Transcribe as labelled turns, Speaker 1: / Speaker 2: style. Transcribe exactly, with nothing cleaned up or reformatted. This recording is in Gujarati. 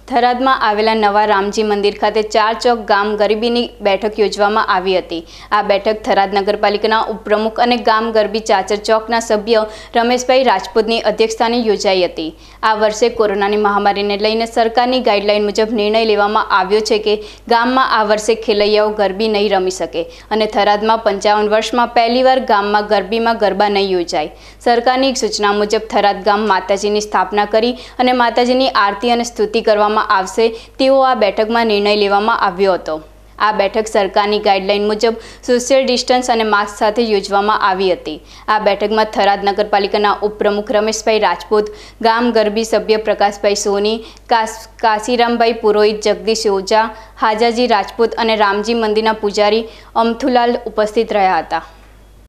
Speaker 1: થરાદમાં આવેલા નવા રામજી મંદિર ખાતે ચાર ચોક ગામ ગરબીની બેઠક યોજવામાં આવી હતી। આ બેઠક થરાદ નગરપાલિકાના ઉપપ્રમુખ અને ગામ ગરબી ચાચર ચોકના સભ્ય રમેશભાઈ રાજપૂતની અધ્યક્ષસ્થાને યોજાઈ હતી। આ વર્ષે કોરોનાની મહામારીને લઈને સરકારની ગાઈડલાઈન મુજબ નિર્ણય લેવામાં આવ્યો છે કે ગામમાં આ વર્ષે ખેલૈયાઓ ગરબી નહીં રમી શકે અને થરાદમાં પંચાવન વર્ષમાં પહેલીવાર ગામમાં ગરબીમાં ગરબા નહીં યોજાય। સરકારની સૂચના મુજબ થરાદ ગામ માતાજીની સ્થાપના કરી અને માતાજીની આરતી અને સ્તુતિ કરવામાં આવશે તેવો આ બેઠકમાં નિર્ણય લેવામાં આવ્યો હતો। આ બેઠક સરકારની ગાઈડલાઈન મુજબ સોશિયલ ડિસ્ટન્સ અને માસ્ક સાથે યોજવામાં આવી હતી। આ બેઠકમાં થરાદ નગરપાલિકાના ઉપપ્રમુખ રમેશભાઈ રાજપૂત, ગામ ગરબી સભ્ય પ્રકાશભાઈ સોની, કાશીરામભાઈ પુરોહિત, જગદીશ ઓઝા, હાજાજી રાજપૂત અને રામજી મંદિરના પૂજારી અમથુલાલ ઉપસ્થિત રહ્યા હતા।